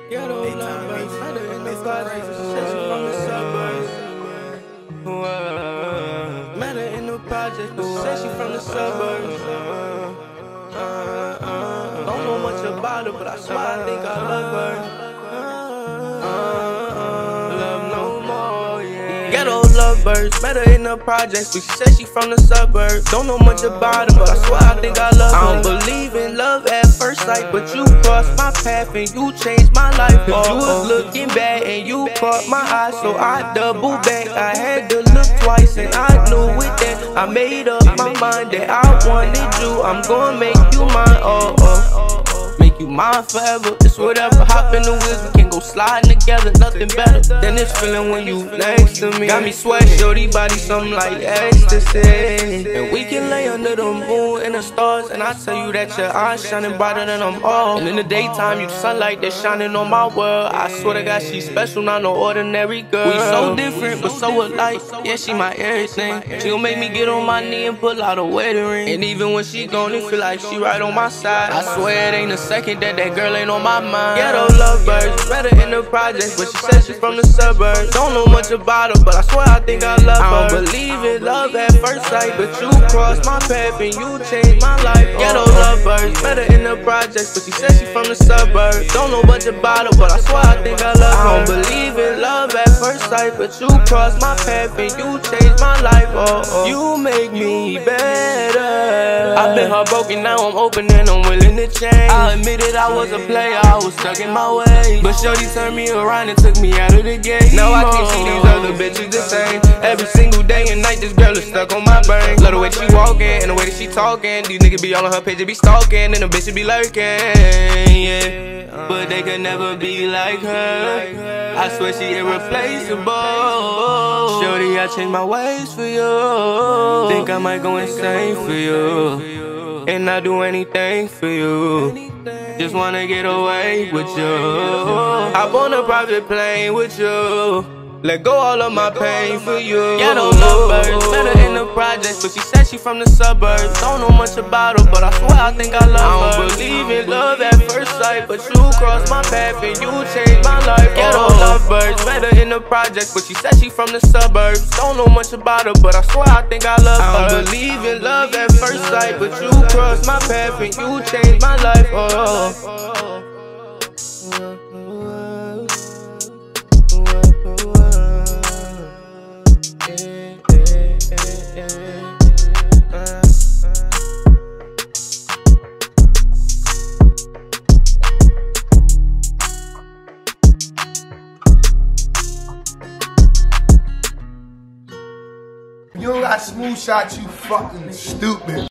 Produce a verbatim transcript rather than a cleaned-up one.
Ghetto lovers, better in the projects, especially from the suburbs. Matter in the projects, especially from the suburbs. Don't know much about her, but I swear I think I love her. Love no more, yeah. Ghetto lovers, met her in the projects, but she said she from the suburbs. Don't know much about her, but I swear I think I love her. I don't believe in love at first sight, but you crossed my path and you changed my life. Cause you was looking bad and you caught my eye, so I double back. I had to look twice and I knew with that I made up my mind that I wanted you. I'm gonna make you mine, oh oh. Make you mine forever, it's whatever. Hop in the wheels, we can go sliding together. Nothing better than this feeling when you next to me. Got me sweating, shorty body something like ecstasy. And we can lay under the moon and the stars, and I tell you that your eyes shining brighter than them all. And in the daytime, you the sunlight that's shining on my world. I swear to God, she's special, not no ordinary girl. We so different, but so alike. Yeah, she my everything. She gon' make me get on my knee and pull out a wedding ring. And even when she gone, it feel like she right on my side. I swear it ain't a second that that girl ain't on my mind. Ghetto lovers, met her in the projects, but she said she from the suburbs. Don't know much about her, but I swear I think I love her. I don't believe in love at first sight, but you crossed my path and you changed my life. Ghetto lovers, met her in the projects, but she said she from the suburbs. Don't know much about her, but I swear I think I love her. I don't believe in love at first sight, but you crossed my path and you changed my life. Oh, oh. You make me better. I've been heartbroken, now I'm open and I'm willing to change. I admit it, I was a player, I was stuck in my way, but shorty turned me around and took me out of the game. Now I can't see these other bitches the same. Every single day and night, this girl is stuck on my brain. Love the way she walking and the way that she talking. These niggas be all on her page, they be stalking, and the bitches be lurking, yeah. But they could never be like her. I swear she irreplaceable. Shorty, I changed my ways for you. Think I might go insane for you, and I'll do anything for you. Just wanna get away with you. Hop on a private plane with you. Let go all of my pain for you. Ghetto lovers, met her in the projects, but she said she from the suburbs. Don't know much about her, but I swear I think I love her. I don't believe in love at first sight, but you crossed my path and you changed my life. Ghetto lovers, met her in the projects, but she said she from the suburbs. Don't know much about her, but I swear I think I love her. I don't believe in love at first sight, but you crossed my path and you changed my life. Oh. You don't got smooth shots, you fucking stupid.